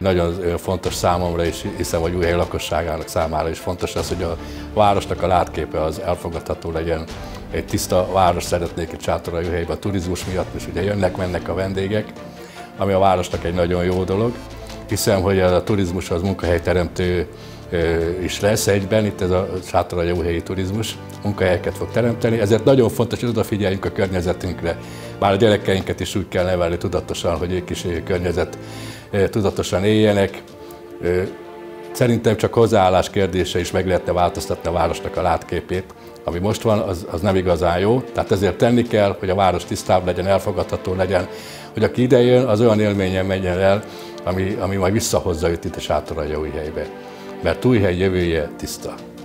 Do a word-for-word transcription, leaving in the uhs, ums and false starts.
nagyon fontos számomra is, hiszem, hogy Újhely lakosságának számára is fontos az, hogy a városnak a látképe az elfogadható legyen. Egy tiszta város szeretnék itt Sátoraljaújhelyben a turizmus miatt, és ugye jönnek-mennek a vendégek, ami a városnak egy nagyon jó dolog. Hiszem, hogy a turizmus az munkahelyteremtő is lesz egyben, itt ez a sátoraljaújhelyi turizmus munkahelyeket fog teremteni, ezért nagyon fontos, hogy odafigyeljünk a környezetünkre. Bár a gyerekeinket is úgy kell nevelni tudatosan, hogy ők is környezet tudatosan éljenek. Szerintem csak hozzáállás kérdése is meg lehetne változtatni a városnak a látképét. Ami most van, az, az nem igazán jó, tehát ezért tenni kell, hogy a város tisztább legyen, elfogadható legyen, hogy aki ide jön, az olyan élményen menjen el, ami, ami majd visszahozza őt itt a Sátoraljaújhelybe. Mert Újhely jövője tiszta.